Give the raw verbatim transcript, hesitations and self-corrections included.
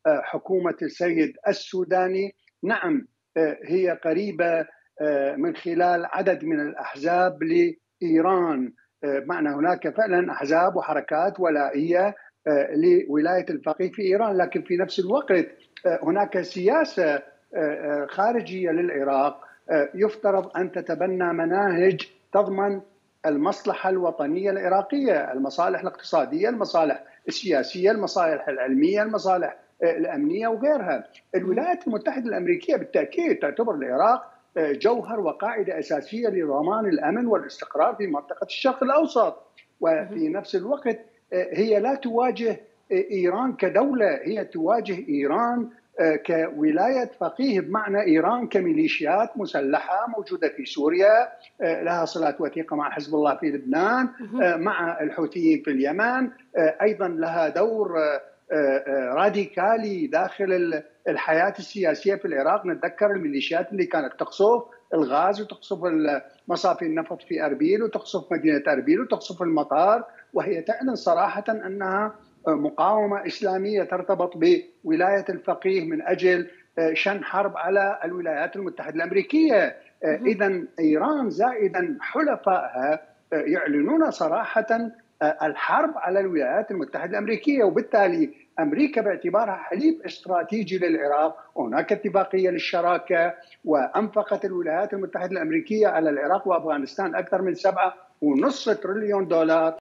حكومة السيد السوداني. نعم، هي قريبة من خلال عدد من الأحزاب لإيران، بمعنى هناك فعلا أحزاب وحركات ولائية لولاية الفقيه في إيران، لكن في نفس الوقت هناك سياسة خارجية للعراق يفترض أن تتبنى مناهج تضمن المصلحة الوطنية العراقية، المصالح الاقتصادية، المصالح السياسية، المصالح العلمية، المصالح الأمنية وغيرها. الولايات المتحدة الأمريكية بالتأكيد تعتبر العراق جوهر وقاعدة أساسية لضمان الأمن والاستقرار في منطقة الشرق الأوسط، وفي نفس الوقت هي لا تواجه إيران كدولة، هي تواجه إيران كولاية فقيه، بمعنى إيران كميليشيات مسلحة موجودة في سوريا، لها صلات وثيقة مع حزب الله في لبنان، مع الحوثيين في اليمن، أيضا لها دور راديكالي داخل الحياة السياسية في العراق. نتذكر الميليشيات اللي كانت تقصف الغاز وتقصف مصافي النفط في أربيل وتقصف مدينة أربيل وتقصف المطار، وهي تعلن صراحة أنها مقاومة إسلامية ترتبط بولاية الفقيه من أجل شن حرب على الولايات المتحدة الأمريكية. إذن إيران زائدا حلفائها يعلنون صراحة الحرب على الولايات المتحدة الأمريكية، وبالتالي أمريكا باعتبارها حليف استراتيجي للعراق، وهناك اتفاقية للشراكة، وأنفقت الولايات المتحدة الأمريكية على العراق وأفغانستان أكثر من سبعة ونصف تريليون دولار.